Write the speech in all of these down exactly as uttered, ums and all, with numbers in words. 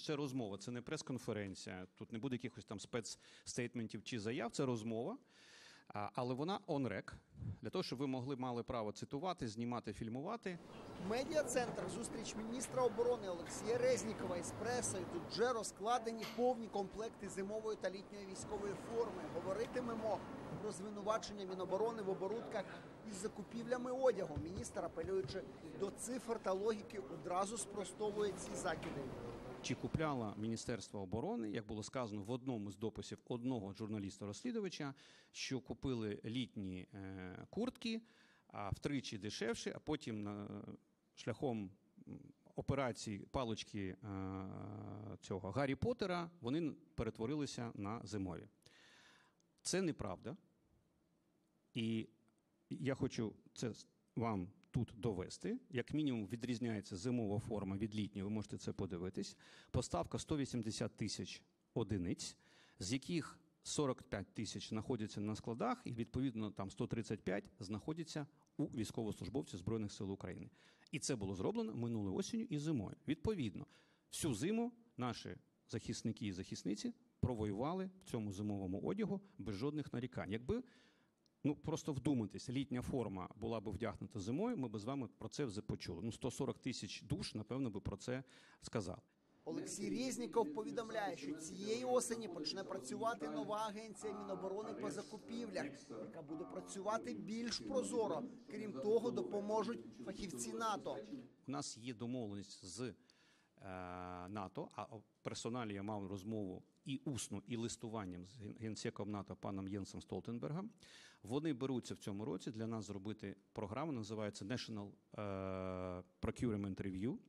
це розмова, це не прес-конференція, тут не буде якихось там спецстейтментів чи заяв, це розмова. Але вона on-rec, для того, щоб ви могли мали право цитувати, знімати, фільмувати. Медіа-центр – зустріч міністра оборони Олексія Резнікова із пресою. Тут вже розкладені повні комплекти зимової та літньої військової форми. Говоритимемо про звинувачення Міноборони в оборудках із закупівлями одягу. Міністр, апелюючи до цифр та логіки, одразу спростовує ці закиди. Чи купляло Міністерство оборони, як було сказано в одному з дописів одного журналіста-розслідувача, що купили літні е, куртки а втричі дешевше, а потім на, шляхом операції палички е, цього Гаррі Поттера вони перетворилися на зимові. Це неправда. І я хочу це вам тут довести. Як мінімум відрізняється зимова форма від літньої, ви можете це подивитись. Поставка сто вісімдесят тисяч одиниць, з яких сорок п'ять тисяч знаходяться на складах і, відповідно, там сто тридцять п'ять знаходяться у військовослужбовців Збройних сил України. І це було зроблено минулою осінню і зимою. Відповідно, всю зиму наші захисники і захисниці провоювали в цьому зимовому одягу без жодних нарікань. Якби Ну, просто вдумайтесь, літня форма була б вдягнута зимою, ми б з вами про це вже почули. Ну, сто сорок тисяч душ, напевно, би про це сказали. Олексій Резніков повідомляє, що цієї осені почне працювати нова агенція Міноборони по закупівлях, яка буде працювати більш прозоро. Крім того, допоможуть фахівці НАТО. У нас є домовленість з е, НАТО, а персоналі я мав розмову і усну, і листуванням з генсеком НАТО паном Єнсом Столтенбергом. Вони беруться в цьому році для нас зробити програму, називається National Procurement Review.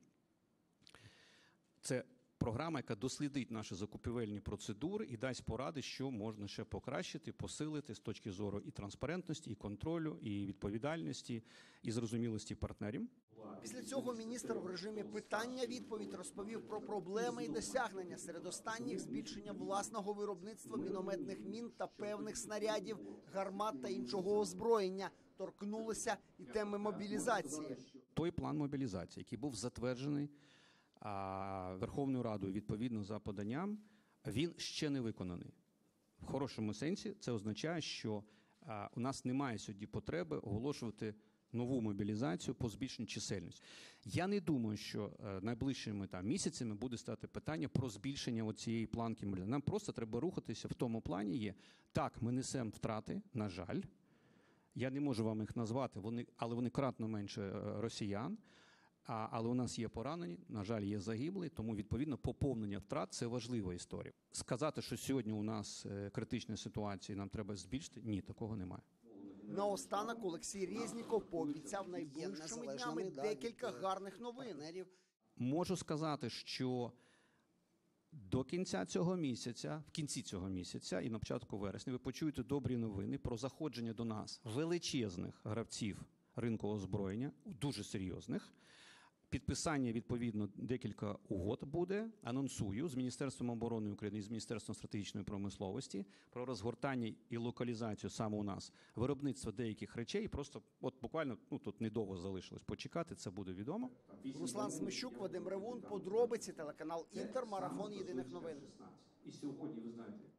Це програма, яка дослідить наші закупівельні процедури і дасть поради, що можна ще покращити, посилити з точки зору і транспарентності, і контролю, і відповідальності, і зрозумілості партнерів. Після цього міністр в режимі питання-відповідь розповів про проблеми і досягнення. Серед останніх – збільшення власного виробництва мінометних мін та певних снарядів, гармат та іншого озброєння. Торкнулися і теми мобілізації. Той план мобілізації, який був затверджений а Верховною Радою відповідно за поданням, він ще не виконаний. В хорошому сенсі це означає, що а, у нас немає сьогодні потреби оголошувати нову мобілізацію по збільшенню чисельності. Я не думаю, що а, найближчими там, місяцями буде стати питання про збільшення цієї планки мобілізації. Нам просто треба рухатися в тому плані є. Так, ми несемо втрати, на жаль. Я не можу вам їх назвати, вони, але вони кратно менше росіян. А, але у нас є поранені, на жаль, є загиблі, тому, відповідно, поповнення втрат – це важлива історія. Сказати, що сьогодні у нас критична ситуація, нам треба збільшити – ні, такого немає. Наостанок Олексій Резніков пообіцяв найближчими днями декілька гарних новин. Можу сказати, що до кінця цього місяця, в кінці цього місяця і на початку вересня ви почуєте добрі новини про заходження до нас величезних гравців ринку озброєння, дуже серйозних. Підписання, відповідно, декілька угод буде, анонсую, з Міністерством оборони України і з Міністерством стратегічної промисловості про розгортання і локалізацію саме у нас виробництва деяких речей. Просто от буквально, ну тут недовго залишилось почекати, це буде відомо. Руслан Смещук, Вадим Ревун, подробиці, телеканал Інтер, марафон єдиних новин. І сьогодні, ви знаєте,